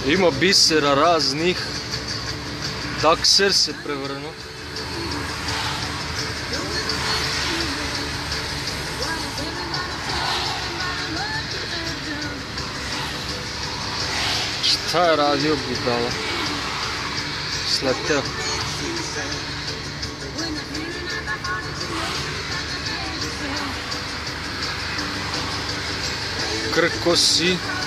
Има бисера raznih. Takser se prevrnuo. Šta je radio budala? Sleteo. Krkosi.